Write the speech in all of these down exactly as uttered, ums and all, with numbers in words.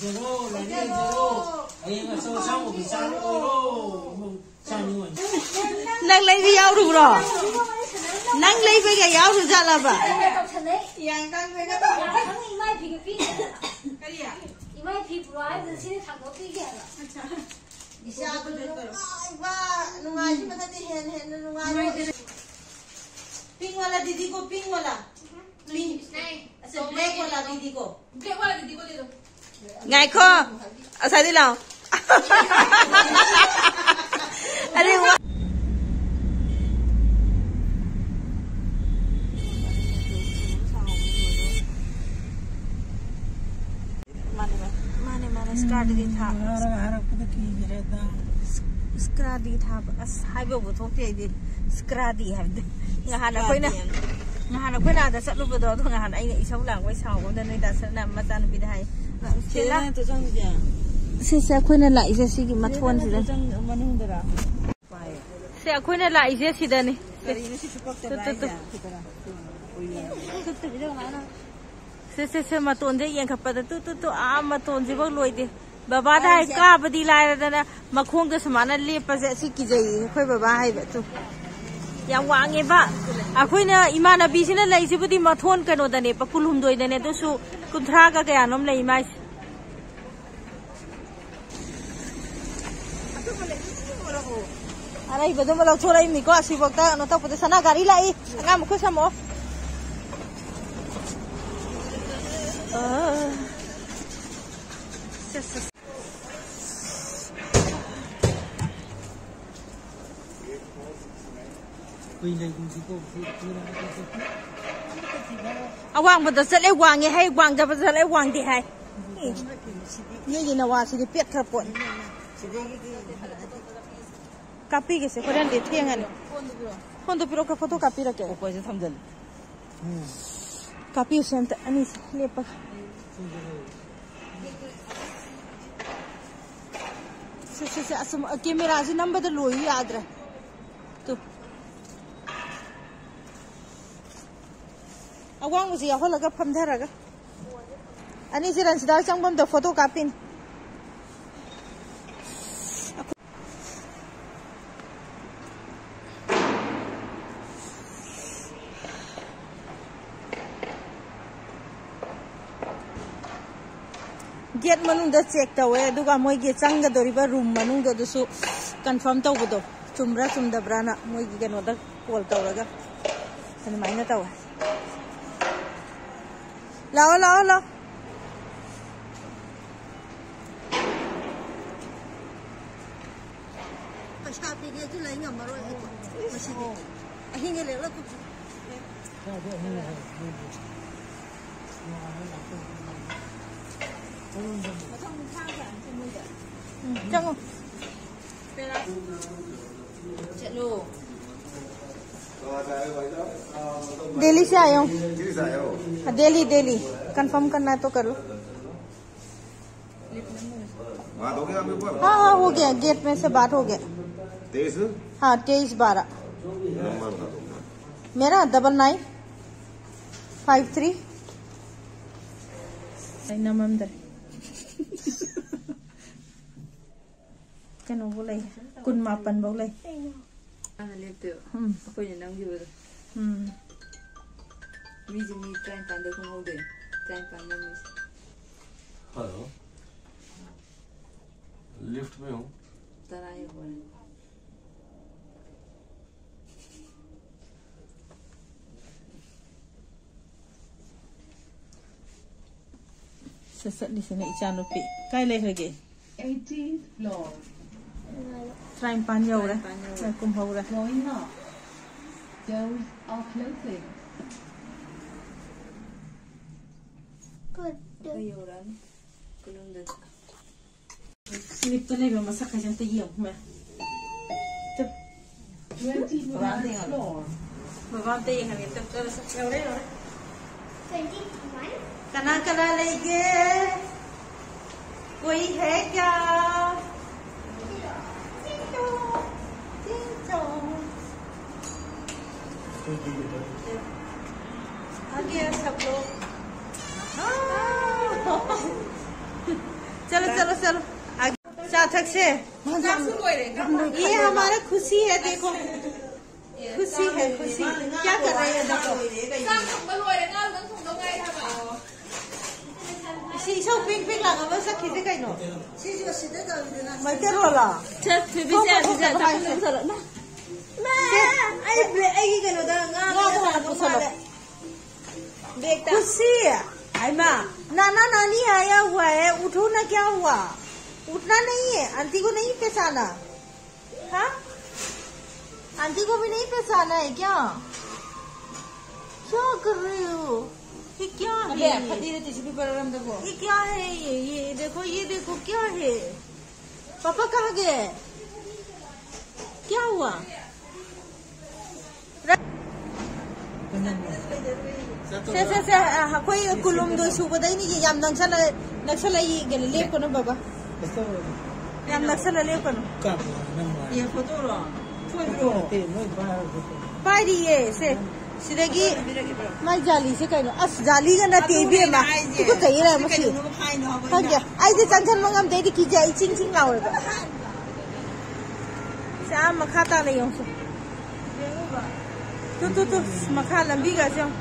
zero, là đi zero. Ấy mà sâu xong một sao nữa rồi. Sao như vậy? Nang lấy cái áo đủ rồi. Nang lấy với cái áo đủ ra là bà. Yang đang với cái đó. Thằng này mai phi cái phi. Cái gì ạ? Mai phi bùa ấy thì xin thằng có phi cái là. Isa ko dito. Ay ba, nungay si mata di hen hen nungay. Pink wala didi ko, pink wala. Pink. Asa black wala didi ko. Black wala didi ko dito. Ngay ko. Asa di lang. Ari wa. Mane mane start di tha. Harap ko ki gireta. Scradi tha as haibo bu thokte di scradi habde. Ngahan akoina. Ngahan akoina da satlu bu do ngahan ai nei sau lang wai sau gom da nei da sana ma san bi dai. Sila to jang ja. Se se akoina lai se si gi mathon si da. Jang manung dara. Se akoina lai se si da ni. Kari ni si supak ta lai ja. Se se se maton de yang khapa da tu tu tu a maton ji bak loi de. Baba dai ka badi lai da na makhong da samana le pa se si ki jai khoi baba hai ba tu. Yang wange ba akoina imana bi sina lai si budi mathon kano da ne pa kulhum doi da ne tu su kunthra ka kaya nom lai mai. Arai ba do ma lo thorai ni ko asi bak ta no ta pu sana gari lai angam khu samo. Uh, just, just. Awang betul sekali wangi hai wang dapat sekali wang di hai. Ni gina wasi di pet terpon. Kapi ke sekolah di tiangan. Kondo piro ke foto kapi lagi. Apa je sambil. Kapi sent anis lepas. Se se se asam kamera si number dah loi yaad rah. Tu. Awang mesti aku laga pamdar raga. Anis si ransidar cangkom dah foto kapin. Get manung da check tawe duga moi ge changa doriba room manung da su confirm taw bodo chumra chumda brana moi ge no da call tawraga ani maina taw lao lao lao pasha pe ge tu lai ngam maro he masi ge ahin ge le la ku Jangan. Chalo. Delhi से आया हूँ. दिल्ली से आया हो. Delhi Delhi. Confirm करना है तो कर लो. बात हो गया आपके ऊपर? हाँ हाँ हो गया गेट में से बात हो गया. तेईस? हाँ तेईस बारह. नंबर बता दो. मेरा डबल नाइन फाइव थ्री. नाम अंदर. Kan boleh, kun mapan boleh. Ah, lihat tu. Hmm. Apa yang nak juga? Hmm. Misi ni train pandai kau mau deh. Train pandai misi. Hello lift में हूँ Terakhir boleh. Sesak di sini ikan lupi. Kai leh lagi. eighteenth floor. Train panjang dah. Train kumpul dah. Going up. Doors are closing. Kau orang belum dah. Slip tu leh masak macam tu yang mah. Tu. twenty-first floor. Bawa tu yang kami tu terus jauh leh orang. twenty-one. Kana kana lagi. कोई है क्या? चिंटो, चिंटो। आ गया सब लोग. चलो चलो चलो आगे सार्थक से ये हमारा खुशी है देखो खुशी है खुशी क्या कर रहे हैं देखो शीशो पिंक पिंक लगा बस खींचे कहीं नो शीशो सीधे कर देना मैं क्या रोला चल फिर भी जा जा ना मैं आई आई की कनो दा nga nga वाला पूछो देखता खुशी है आई माँ नाना नानी आया हुआ है उठो ना क्या हुआ उठना नहीं है आंटी को नहीं पहचाना हाँ आंटी को भी नहीं पहचाना है क्या क्या कर रहे हो ये क्या है ये क्या है ये ये देखो ये देखो क्या है पापा कहाँ गए क्या हुआ से से से कोई कुलुम दो सुबह नहीं याम नक्सल नक्सल ये ले को ना बाबा याम नक्सल ले को ना ये फोटो रो फोटो पाई ये से सिदगी मैं जाली से कहीं अस जाली का ना टीवी है माँ तू को कहीं रहा मसी हाँ क्या आई तो चंचल मंगम दे दी की जाए चिंग चिंग लाओ रे शाम मखाता नहीं हूँ तू तू तू मखा लंबी का जाऊँ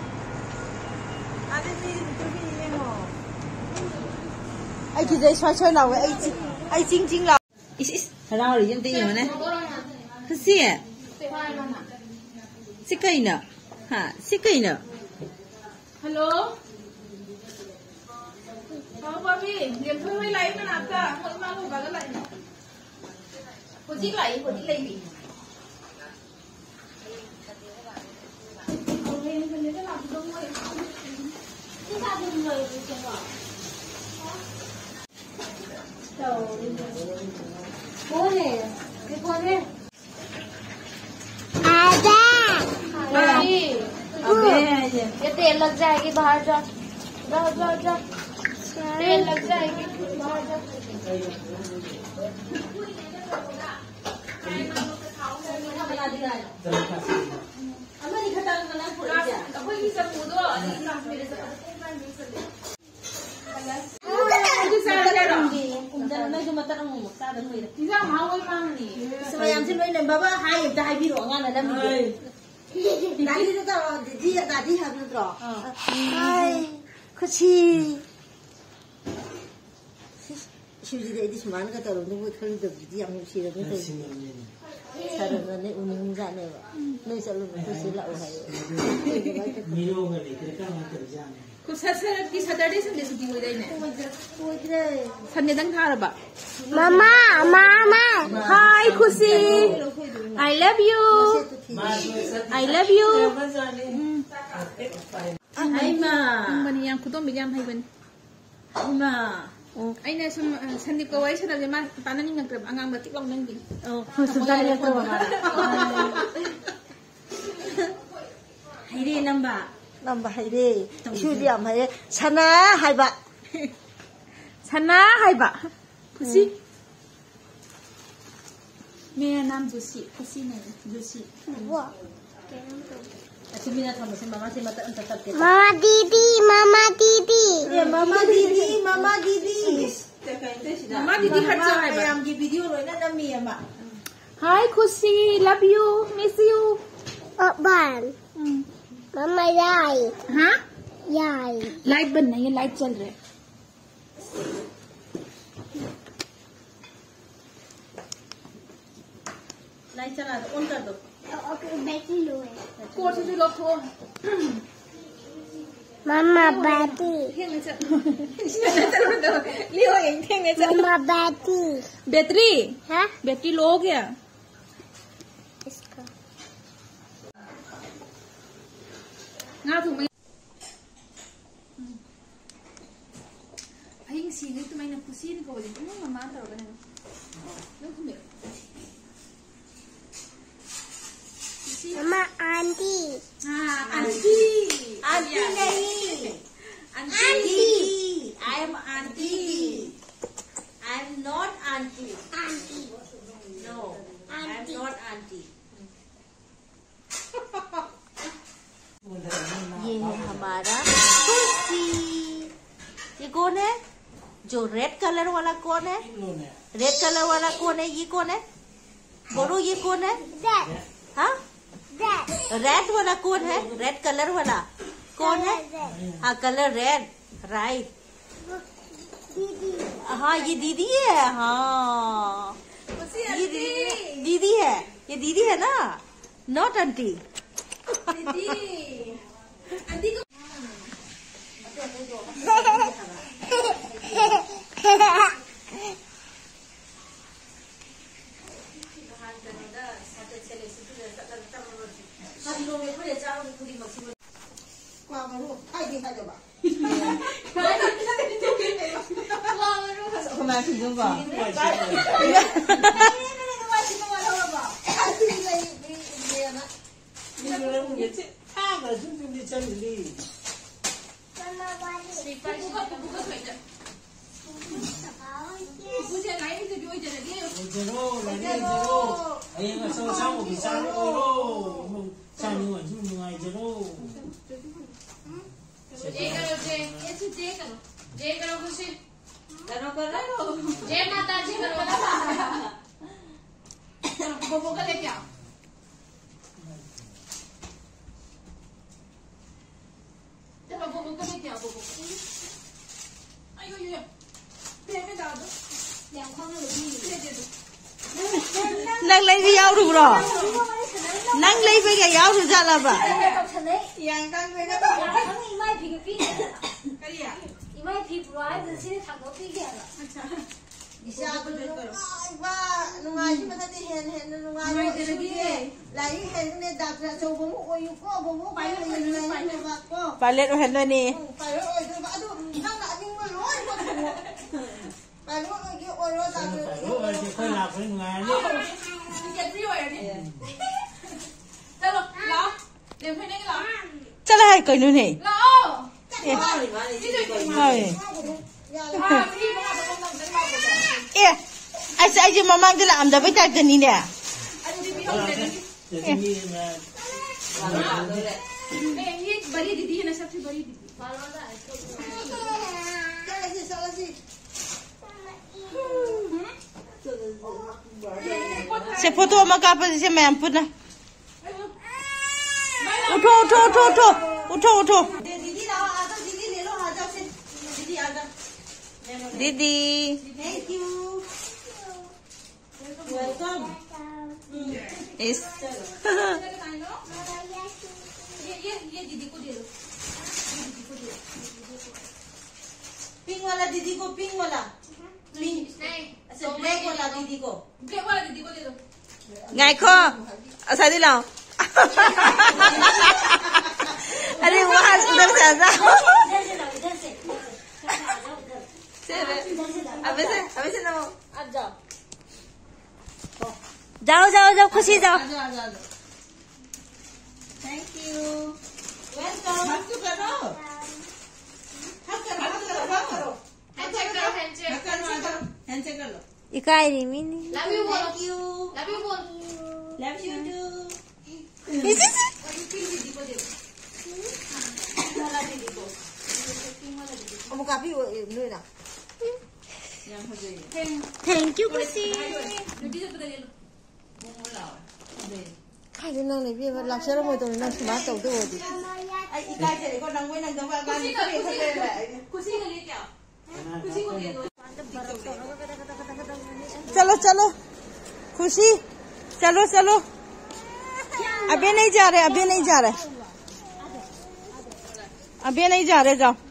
आई की जाए स्वास्थ्य लाओ आई आई चिंग चिंग लाओ इस इस हराओ रही जंती है मैंने खुशी है सिकाई ना हाँ सिकाई ना हेलो हाँ भाभी ये तो मैं लाइव में आता कोई माँ को बगल लाइव में खुशी लाई खुशी लाई भी कौन है ये कौन है ये तेल लग जाएगी बाहर जा जा जा जा तेल लग जाएगी बाहर जा बाबा हाई दाई भी रोंगा ना ना दादी तो दादी दादी है ना तो हाय खुशी शिवजी दे इस मान का तो रोने वो थोड़ी दब दी हम उसी रोने तो सारे रोने उन्हीं जाने वा नहीं चलो तो सिला हो है मीरो में लेकर क्या मत कर जाने कुछ सर की सैटरडे संडे छुट्टी हो जाए ना संडे तक था रबा मामा मामा hi Khushi I love you I love you I माँ बनी याम खुदों में याम है बनी माँ आई ने सुन संदीप को वही सर जमा पाना नहीं करते अंगांग बत्ती लोग नहीं दी सुनता नहीं तो हाय रे नंबा नंबा हाय रे शुद्ध याम है सना हाय बा सना हाय बा खुशी मेरा नाम जोशी खुशी नहीं जोशी अच्छा बिना थम से मामा से मत अंत तक के मामा दीदी मामा दीदी ये मामा दीदी मामा दीदी मामा दीदी हट जाओ है हम की वीडियो रोई ना नमी है माँ हाय खुशी लव यू मिस यू बाल मामा याई हाँ याई लाइट बनना है लाइट चल रहा है लाइट चला दो ऑन कर दो ओके बैटरी लो है कोर्स से लोग हो मामा बैटरी लियो यहीं थे मामा बैटरी बैटरी हाँ बैटरी लो हो गया इसका ना तुम अहिंग सीगे तुम इन्हें खुशी नहीं कहोगे तुम मम्मा तो होगा ना लोग तुम्हें मामा आंटी हाँ आंटी आंटी नहीं auntie I am auntie I am not auntie auntie no I am not auntie ये है हमारा खुशी ये कौन है जो रेड कलर वाला कौन है? रेड कलर वाला कौन है? ये कौन है? बोलो ये कौन है? हाँ रेड वाला कौन है? रेड कलर वाला कौन है? हाँ कलर रेड राइट। हाँ ये दीदी है। हाँ ये दीदी दीदी है। ये दीदी है ना, नॉट आंटी। जय माता जी करो बोबो का लेके आओ। चलो बोबो का लेके आओ। बोबो आयो यो प्लेट में डाल दो। nang lấy cái dao đủ rồi, nang lấy với cái dao đủ ra là bà. yang kan với cái đó thằng mai thì cái cái gì à? mai thì rồi thì sẽ thằng nó cái gì à? Isa ko dito ba nungai si mata di hen hen nungai ko lagi lai hen ne dak ra so bo mo oy ko bo mo pa le ne ne ba ko pa le hen lo ni pa le oy do ba adu nang na ning mo loy ko pa le oy ki oy ro ta rồi thì khơi lạc với người đi. Get free rồi đi. Chalo, lao. Đem phải cái lao. chalo hai coi luôn nè. Lao. Thôi. Ê, anh sẽ cho mama cái làm đâu phải ta cần đi nè. ये बड़ी दीदी है ना, सबसे बड़ी दीदी। से photo मका पर से मैं पुन उठो उठो उठो उठो उठो उठो दीदी आओ आ जाओ दीदी ले लो आ जाओ से दीदी आ जाओ दीदी थैंक यू वेलकम इस ये ये ये दीदी को दे दो। पिंक वाला दीदी को पिंक वाला नहीं अच्छा ब्लैक वाला दीदी को ब्लैक वाला दीदी को दे दो। ngày kho ở sai đi nào अरे वहाँ उधर से आ जाओ अबे से अबे से ना अब जाओ जाओ जाओ जाओ खुशी जाओ थैंक यू वेलकम हक करो हक करो हक करो हक करो हैंडशेक करो, हैंडशेक करो हैंडशेक कर लो इकाई नहीं मिनी लव यू बोलो। थैंक यू लव यू बोल। लव यू टू इसी से दीदी को दे दो। वाला दीदी को अब काफी ले ना थैंक यू खुशी दीदी से पता ले लो। मोमो लाओ। खाई ना नहीं भी लाख से रोई तो ना सुबह तो तो होती आई इकाई से को नंग नंग दवा गान खुशी का खुशी का लेके आओ। खुशी को दे दो। चलो चलो खुशी चलो चलो अभी नहीं जा रहे अभी नहीं जा रहे अभी नहीं जा रहे जाओ